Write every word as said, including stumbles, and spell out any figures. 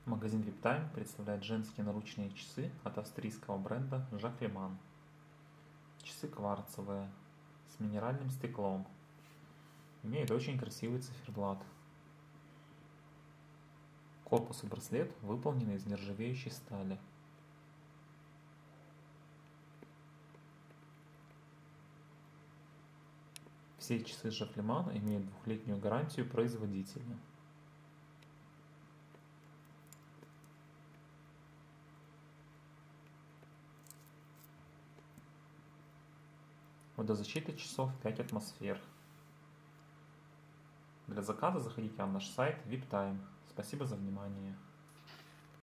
Магазин VIPTIME представляет женские наручные часы от австрийского бренда Jacquemin. Часы кварцевые, с минеральным стеклом. Имеют очень красивый циферблат. Корпус и браслет выполнены из нержавеющей стали. Все часы Jacquemin имеют двухлетнюю гарантию производителя. Водозащита часов пять атмосфер. Для заказа заходите на наш сайт VIPTIME. Спасибо за внимание.